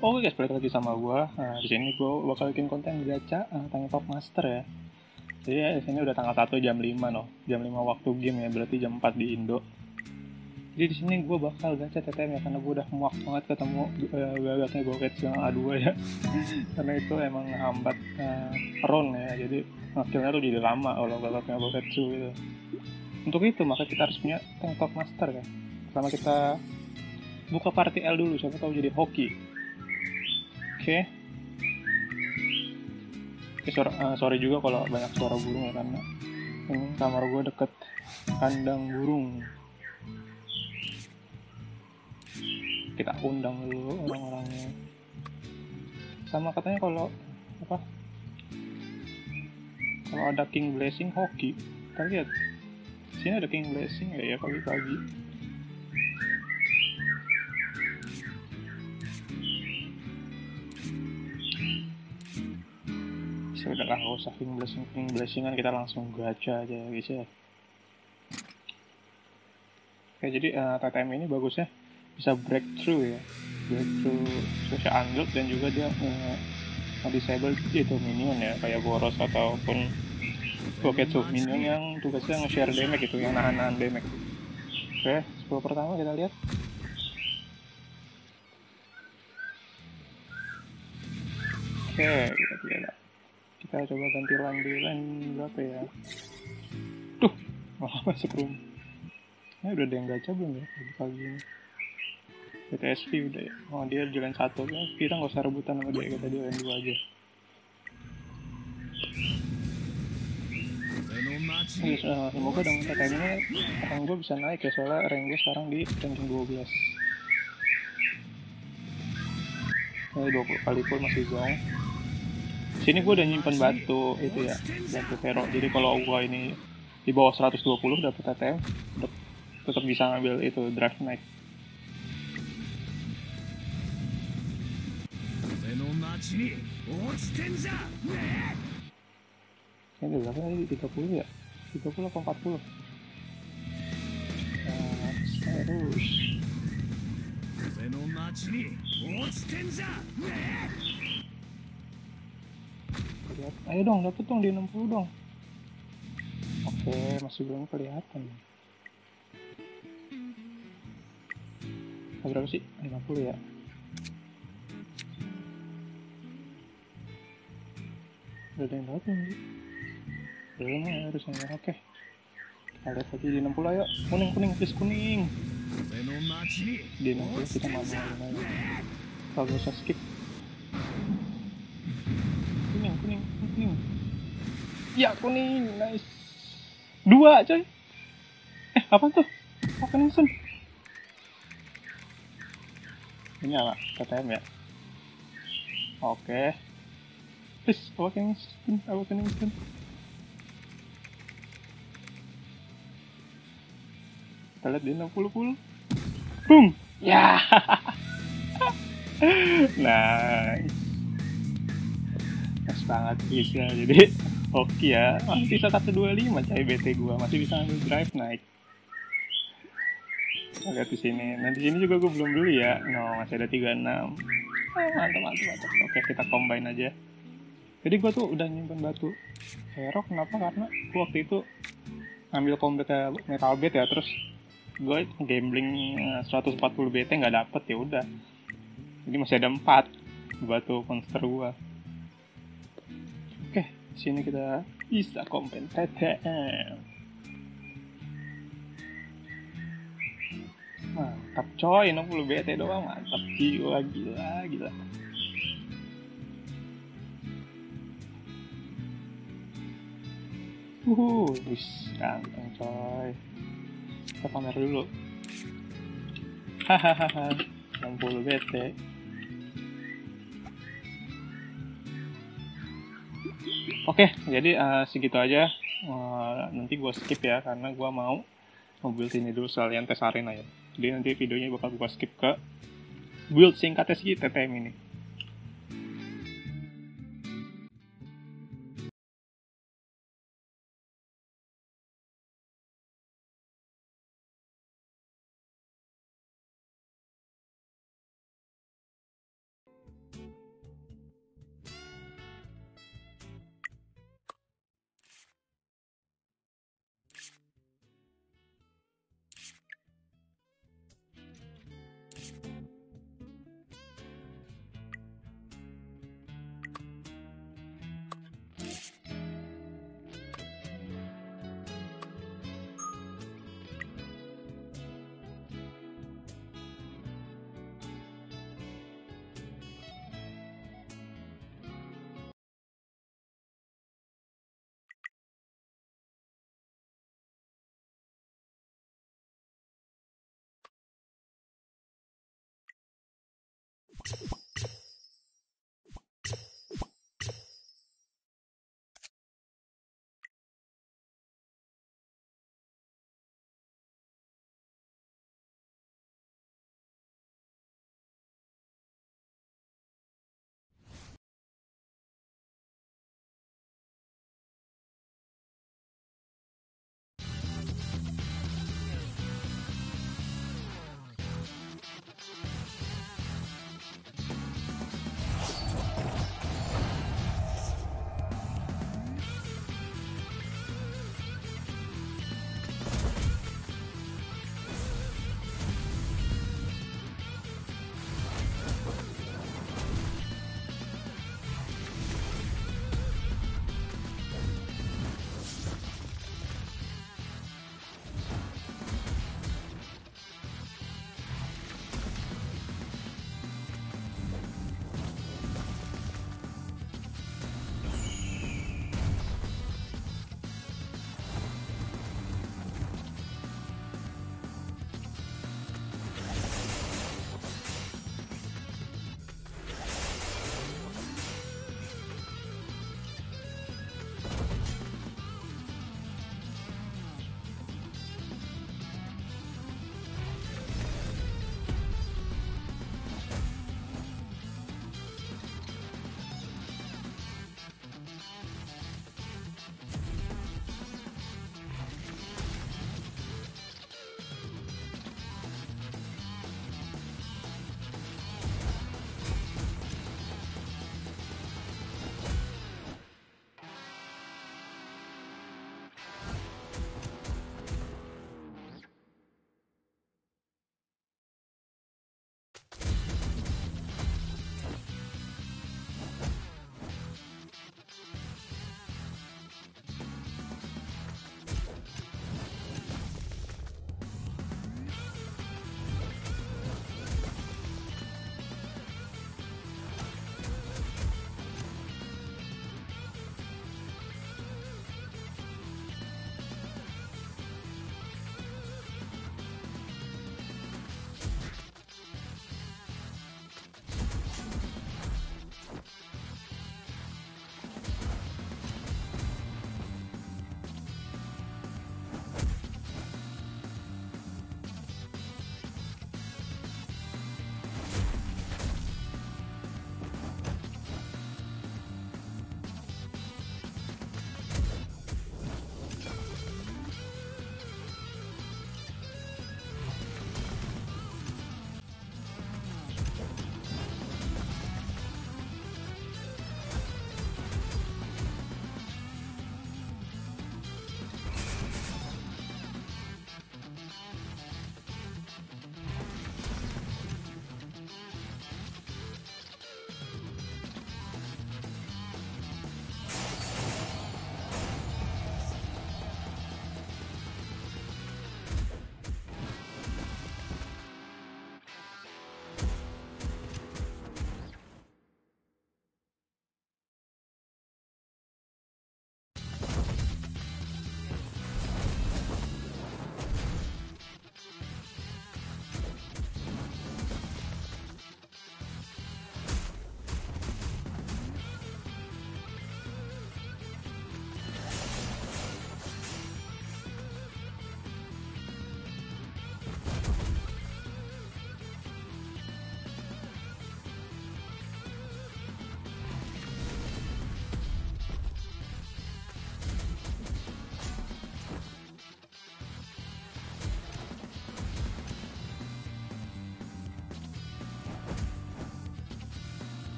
Oke guys, balik lagi sama gua. Nah, di sini gua bakal bikin konten gacha Tank Top Master ya. Jadi ya, di sini udah tanggal 1 jam 5 noh. Jam 5 waktu game ya, berarti jam 4 di Indo. Jadi di sini gua bakal gacha TTM ya, karena gua udah muak banget ketemu gagaknya Goketsu yang A2 ya. Karena itu emang hambat run ya. Jadi ngakilnya tuh jadi lama kalau gagaknya Goketsu gitu. Untuk itu maka kita harus punya Tank Top Master ya. Pertama kita buka party L dulu, siapa tahu jadi hoki. Oke. Sorry juga kalau banyak suara burung ya, karena ini kamar gue deket kandang burung. Kita undang dulu orang-orangnya. Sama katanya kalau ada King Blessing hoki. Kita lihat. Sini ada King Blessing ya pagi-pagi. Udahlah, nggak usah King Blessingan, kita langsung gacha aja ya guys ya. Oke, jadi TTM ini bagusnya bisa breakthrough ya, social unlock, dan juga dia disable itu minion ya, kayak Boros ataupun Goketsu minion yang tugasnya nge-share damage itu, yang nahan damage. Oke, 10 pertama kita lihat. Oke, kita lihat. Kita coba ganti line berapa ya? Tuh, malah masuk room. Ini udah ada yang gacha belum ya pagi ini? BTSV udah ya. Oh, dia jalan 1 ya. Kita nggak usah rebutan sama dia, kita jalan 2 aja. Semoga dengan TTM ini rank gue bisa naik ya, soalnya rank gue sekarang di ranking 12. Ini 20 kali full masih zong. Sini gue udah nyimpen batu itu ya, batu Vero. Jadi kalau gue ini di bawah 120 dapet ATM, tetap bisa ngambil itu drive night. Ini berapa tadi? 30 ya? 30 atau 40? Terus ayo dong, dapet dong di 60 dong. Oke, masih belum kelihatan. Berapa sih? 50 ya. Udah ada yang dapet nih. Belum ya, harusnya. Oke, kita lihat lagi di 60. Ayo, kuning, please kuning. Di 60 kita manualin aja, kalau bisa skip. Kuning. Ya, kuning, nice. 2 coy. Apa tuh? Opening soon. Ini apa? TTM ya. Oke. Please, opening soon. Kita lihat di 60. Boom. Ya. Nice. Nice banget guys ya. Jadi oke ya, masih bisa 125 coy BT gua, masih bisa ambil drive naik. Lihat di sini. Nah, di sini juga gue belum beli ya. No, masih ada 36. Mantap. Oke, kita combine aja. Jadi gue tuh udah nyimpen batu Hero. Kenapa? Karena gue waktu itu ngambil combat metal bait ya, terus gue gambling 140 BT nggak dapet, ya udah. Jadi masih ada 4 batu monster gue. Oke, sini kita bisa combine TTM. Mantap coy, 60 BT doang, mantap, gila. Wis, ganteng coy. Kita pamer dulu. Hahaha, 60 BT. Oke, jadi segitu aja. Nanti gue skip ya, karena gue mau build ini dulu sekalian tes arena ya. Jadi nanti videonya bakal gue skip ke build singkatnya sih TTM ini.